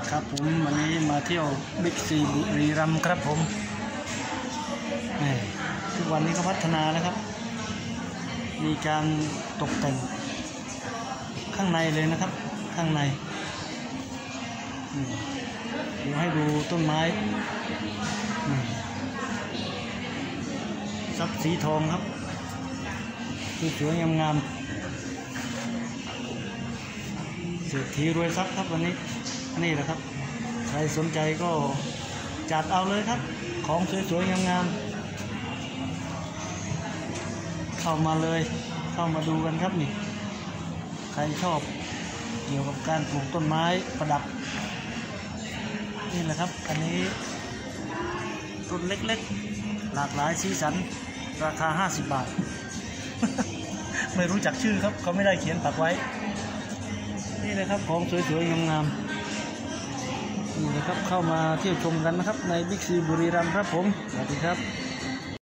ครับผมวันนี้มาเที่ยวบิ๊กซีบุรีรัมย์ครับผมทุกวันนี้ก็พัฒนาแล้วครับมีการตกแต่งข้างในเลยนะครับข้างในเดี๋ยวให้ดูต้นไม้ซับสีทองครับสวยๆงามๆเศรษฐีรวยทรัพย์ครับวันนี้นี่แหละครับใครสนใจก็จัดเอาเลยครับของสวยๆงามๆเข้ามาเลยเข้ามาดูกันครับนี่ใครชอบเกี่ยวกับการปลูกต้นไม้ประดับนี่แหละครับอันนี้ต้นเล็กๆหลากหลายสีสันราคา50 บาท ไม่รู้จักชื่อครับเขาไม่ได้เขียนปักไว้นี่เลยครับของสวยๆงามๆนี่นะครับเข้ามาเที่ยวชมกันนะครับในบิ๊กซีบุรีรัมย์ครับผมสวัสดีครับ